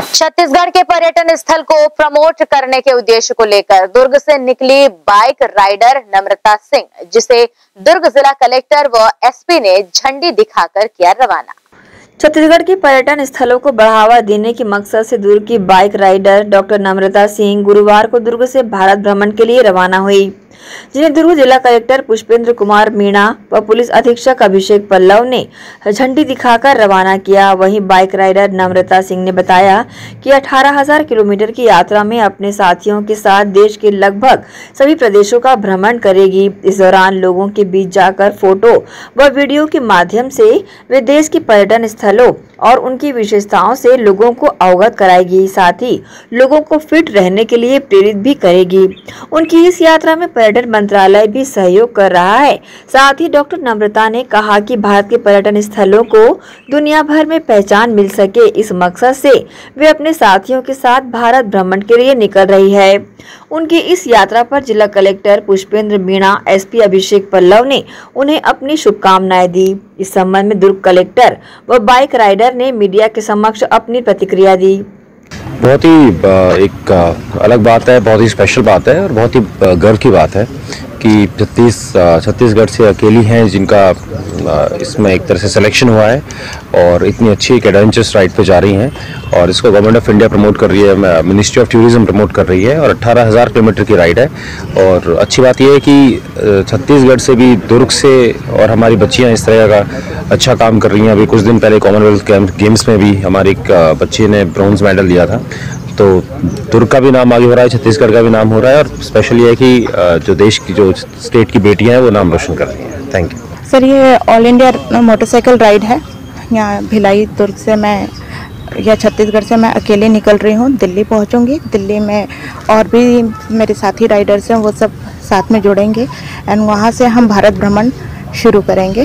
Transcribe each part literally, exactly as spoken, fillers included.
छत्तीसगढ़ के पर्यटन स्थल को प्रमोट करने के उद्देश्य को लेकर दुर्ग से निकली बाइक राइडर नम्रता सिंह, जिसे दुर्ग जिला कलेक्टर व एसपी ने झंडी दिखाकर किया रवाना। छत्तीसगढ़ के पर्यटन स्थलों को बढ़ावा देने के मकसद से दुर्ग की bike rider doctor Namrata Singh गुरुवार को दुर्ग से भारत भ्रमण के लिए रवाना हुई, जिन्हें दुर्ग जिला कलेक्टर पुष्पेंद्र कुमार मीणा व पुलिस अधीक्षक अभिषेक पल्लव ने झंडी दिखाकर रवाना किया। वहीं बाइक राइडर नम्रता सिंह ने बताया कि अठारह हज़ार किलोमीटर की यात्रा में अपने साथियों के साथ देश के लगभग सभी प्रदेशों का भ्रमण करेगी। इस दौरान लोगों के बीच जाकर फोटो व वीडियो के माध्यम से वे देश के पर्यटन स्थलों और उनकी विशेषताओं से लोगों को अवगत कराएगी, साथ ही लोगों को फिट रहने के लिए प्रेरित भी करेगी। उनकी इस यात्रा में पर्यटन मंत्रालय भी सहयोग कर रहा है। साथ ही डॉक्टर नम्रता ने कहा कि भारत के पर्यटन स्थलों को दुनिया भर में पहचान मिल सके, इस मकसद से वे अपने साथियों के साथ भारत भ्रमण के लिए निकल रही है। उनकी इस यात्रा पर जिला कलेक्टर पुष्पेंद्र मीणा, एसपी अभिषेक पल्लव ने उन्हें अपनी शुभकामनाएं दी। इस संबंध में दुर्ग कलेक्टर व बाइक राइडर ने मीडिया के समक्ष अपनी प्रतिक्रिया दी। बहुत ही एक अलग बात है, बहुत ही स्पेशल बात है और बहुत ही गर्व की बात है कि छत्तीस छत्तीसगढ़ से अकेली हैं जिनका इसमें एक तरह से सिलेक्शन हुआ है और इतनी अच्छी एक एडवेंचरस राइड पे जा रही हैं और इसको गवर्नमेंट ऑफ इंडिया प्रमोट कर रही है, मिनिस्ट्री ऑफ टूरिज्म प्रमोट कर रही है और अठारह हज़ार किलोमीटर की राइड है। और अच्छी बात यह है कि छत्तीसगढ़ से भी, दुर्ग से और हमारी बच्चियां इस तरह का अच्छा काम कर रही हैं। अभी कुछ दिन पहले कॉमनवेल्थ गेम्स में भी हमारी एक बच्ची ने ब्रॉन्ज मेडल लिया था, तो दुर्ग का भी नाम आगे हो रहा है, छत्तीसगढ़ का भी नाम हो रहा है और स्पेशल ये है कि जो देश की, जो स्टेट की बेटियां हैं वो नाम रोशन कर रही हैं। Thank you sir. ये ऑल इंडिया मोटरसाइकिल राइड है। यहाँ भिलाई दुर्ग से मैं या छत्तीसगढ़ से मैं अकेले निकल रही हूँ, दिल्ली पहुँचूँगी। दिल्ली में और भी मेरे साथी राइडर्स हैं, वो सब साथ में जुड़ेंगे एंड वहाँ से हम भारत भ्रमण शुरू करेंगे।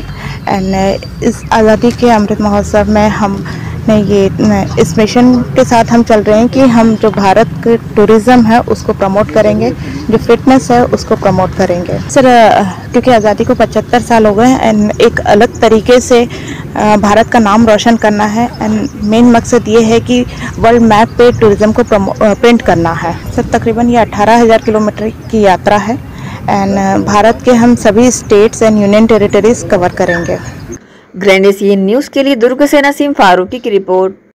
एंड इस आज़ादी के अमृत महोत्सव में हम ने ये इस मिशन के साथ हम चल रहे हैं कि हम जो भारत के टूरिज़्म है उसको प्रमोट करेंगे, जो फिटनेस है उसको प्रमोट करेंगे। सर, क्योंकि आज़ादी को पचहत्तर साल हो गए हैं एंड एक अलग तरीके से भारत का नाम रोशन करना है एंड मेन मकसद ये है कि वर्ल्ड मैप पे टूरिज़्म को प्रिंट करना है। सर, तकरीबन ये अठारह हज़ार किलोमीटर की यात्रा है एंड भारत के हम सभी states and union territories cover करेंगे। ग्रैंड एशियन न्यूज़ के लिए दुर्ग से नसीम फारूकी की रिपोर्ट।